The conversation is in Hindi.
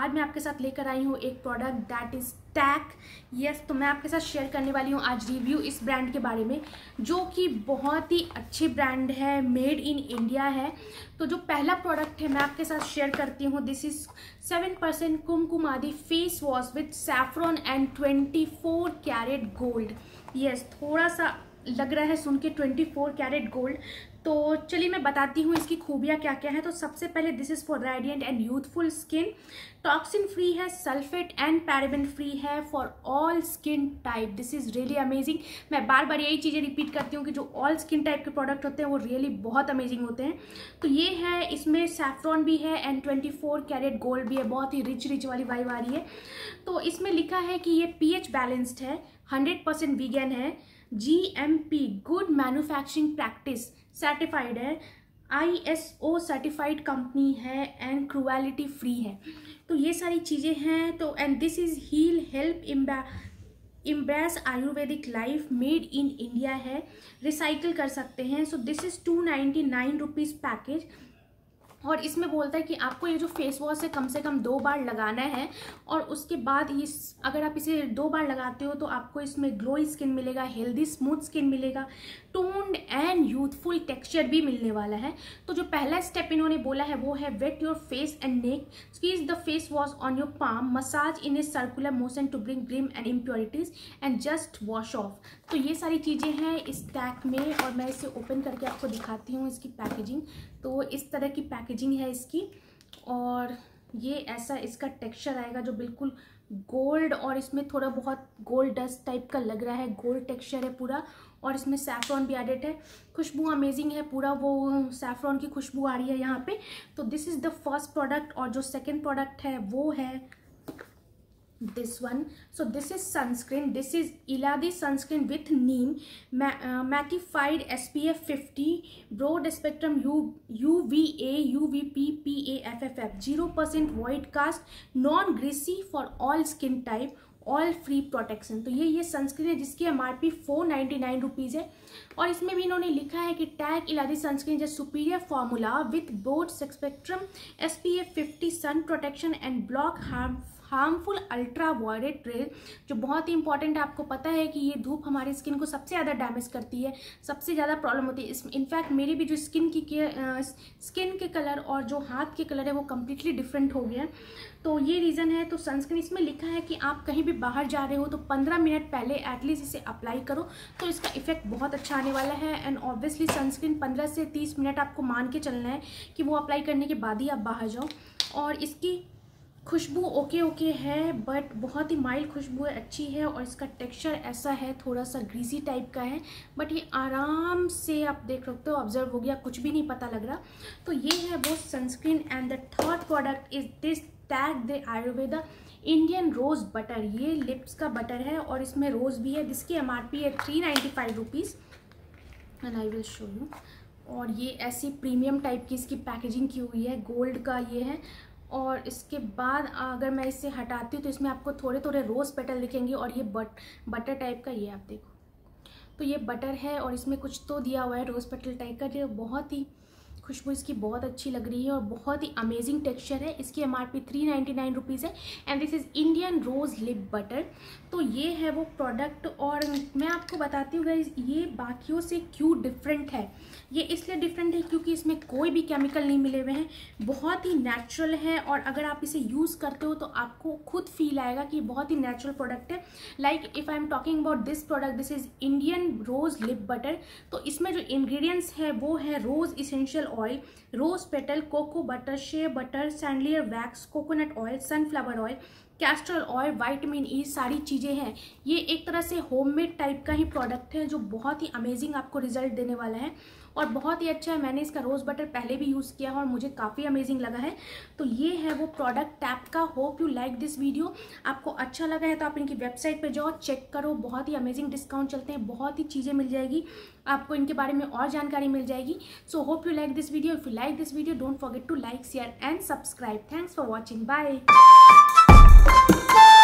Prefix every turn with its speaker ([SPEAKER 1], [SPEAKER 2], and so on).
[SPEAKER 1] आज मैं आपके साथ लेकर आई हूँ एक प्रोडक्ट दैट इज़ टैक। यस, तो मैं आपके साथ शेयर करने वाली हूँ आज रिव्यू इस ब्रांड के बारे में, जो कि बहुत ही अच्छी ब्रांड है, मेड इन इंडिया है। तो जो पहला प्रोडक्ट है मैं आपके साथ शेयर करती हूँ। This is 7% Kumkumadi face wash with saffron and 24 carat gold. Yes, थोड़ा सा लग रहा है सुन के 24 कैरेट गोल्ड। तो चलिए मैं बताती हूँ इसकी खूबियाँ क्या क्या है। तो सबसे पहले this is for radiant and youthful skin, toxin free है, सल्फेट एंड पैराबेन फ्री है, for all skin type. This is really amazing. मैं बार बार यही चीज़ें रिपीट करती हूँ कि जो ऑल स्किन टाइप के प्रोडक्ट होते हैं वो रियली बहुत अमेजिंग होते हैं। तो ये है, इसमें सैफ्रॉन भी है एंड 24 कैरेट गोल्ड भी है, बहुत ही रिच वाली वाइब आ रही है। तो इसमें लिखा है कि ये pH बैलेंस्ड है, 100% वीगन है, GMP good manufacturing practice certified है, ISO सर्टिफाइड कंपनी है एंड क्रुएलिटी फ्री है। तो ये सारी चीज़ें हैं। तो and this is heal help embrace Ayurvedic life, made in India है, रिसाइकिल कर सकते हैं। So this is 299 rupees package. और इसमें बोलता है कि आपको ये जो फेस वॉश है कम से कम 2 बार लगाना है, और उसके बाद अगर आप इसे 2 बार लगाते हो तो आपको इसमें ग्लोई स्किन मिलेगा, हेल्दी स्मूथ स्किन मिलेगा, टोन्ड एंड यूथफुल टेक्सचर भी मिलने वाला है। तो जो पहला स्टेप इन्होंने बोला है वो है wet your face and neck, squeeze the face wash on your palm, massage in a circular motion to bring grime and impurities and just wash off. तो ये सारी चीज़ें हैं इस टैग में, और मैं इसे ओपन करके आपको दिखाती हूँ इसकी पैकेजिंग। तो इस तरह की पैकेजिंग है इसकी, और ये ऐसा इसका टेक्सचर आएगा जो बिल्कुल गोल्ड, और इसमें थोड़ा बहुत गोल्ड डस्ट टाइप का लग रहा है, गोल्ड टेक्सचर है पूरा, और इसमें सैफ्रॉन भी एडेड है। खुशबू अमेजिंग है, पूरा वो सैफ्रॉन की खुशबू आ रही है यहाँ पे। तो this is the first product. और जो सेकेंड प्रोडक्ट है वो है this one. So this is sunscreen. This is Iladi sunscreen with neem, mattified SPF 50, broad spectrum UVA, UVP, PA, FFF, 0% void cast, non greasy, for all skin type, all free protection. तो ये सनस्क्रीन है जिसकी MRP 499 रुपीज़ है। और इसमें भी इन्होंने लिखा है कि TAC Ilaadi sunscreen is superior formula with broad spectrum SPF 50 sun protection and block harmful ultra violet ray, जो बहुत ही इंपॉर्टेंट है। आपको पता है कि ये धूप हमारी स्किन को सबसे ज़्यादा डैमेज करती है, सबसे ज़्यादा प्रॉब्लम होती है। इनफैक्ट मेरी भी जो स्किन के कलर और जो हाथ के कलर है वो कम्प्लीटली डिफरेंट हो गया। तो ये रीज़न है। तो सनस्क्रीन इसमें लिखा है कि आप कहीं भी बाहर जा रहे हो तो 15 मिनट पहले एटलीस्ट इसे अप्लाई करो, तो इसका इफेक्ट बहुत अच्छा आने वाला है। एंड ऑब्वियसली सनस्क्रीन 15 से 30 मिनट आपको मान के चलना है कि वो अप्लाई करने के बाद ही आप बाहर जाओ। और इसकी खुशबू ओके है, बट बहुत ही माइल्ड खुशबू है, अच्छी है। और इसका टेक्सचर ऐसा है, थोड़ा सा ग्रीसी टाइप का है, बट ये आराम से आप देख सकते हो, ऑब्जर्व हो गया, कुछ भी नहीं पता लग रहा। तो ये है वो sunscreen. And the third product is this TAC the Ayurveda Indian rose butter. ये लिप्स का बटर है और इसमें रोज़ भी है, जिसकी MRP है 395 rupees, and I will show you. और ये ऐसी प्रीमियम टाइप की इसकी पैकेजिंग की हुई है, गोल्ड का ये है। और इसके बाद अगर मैं इसे हटाती हूँ तो इसमें आपको थोड़े थोड़े रोज़ पेटल दिखेंगे, और ये बटर टाइप का, ये आप देखो, तो ये बटर है और इसमें कुछ तो दिया हुआ है रोज़ पेटल टाइप का, जो बहुत ही खुशबू इसकी बहुत अच्छी लग रही है और बहुत ही अमेजिंग टेक्सचर है। इसकी MRP 399 रुपीज़ है। And this is Indian rose lip butter. तो ये है वो प्रोडक्ट। और मैं आपको बताती हूँ गाइस, ये बाकियों से क्यों डिफरेंट है। ये इसलिए डिफरेंट है क्योंकि इसमें कोई भी केमिकल नहीं मिले हुए हैं, बहुत ही नेचुरल है। और अगर आप इसे यूज़ करते हो तो आपको खुद फील आएगा कि बहुत ही नेचुरल प्रोडक्ट है। Like if I am talking about this product, this is Indian rose lip butter. तो इसमें जो इंग्रेडिएंट्स है वो है rose essential oil, rose petal, cocoa butter, shea butter, candelilla wax, coconut oil, sunflower oil, castor oil, vitamin E, सारी चीज़ें हैं। ये एक तरह से होममेड टाइप का ही प्रोडक्ट है जो बहुत ही अमेजिंग आपको रिजल्ट देने वाला है और बहुत ही अच्छा है। मैंने इसका रोज़ बटर पहले भी यूज़ किया है और मुझे काफ़ी अमेजिंग लगा है। तो ये है वो प्रोडक्ट टैप का। Hope you like this video. आपको अच्छा लगा है तो आप इनकी वेबसाइट पे जाओ, चेक करो, बहुत ही अमेजिंग डिस्काउंट चलते हैं, बहुत ही चीज़ें मिल जाएगी आपको, इनके बारे में और जानकारी मिल जाएगी। So hope you like this video. If you like this video, don't forget to like, share and subscribe. Thanks for watching, bye.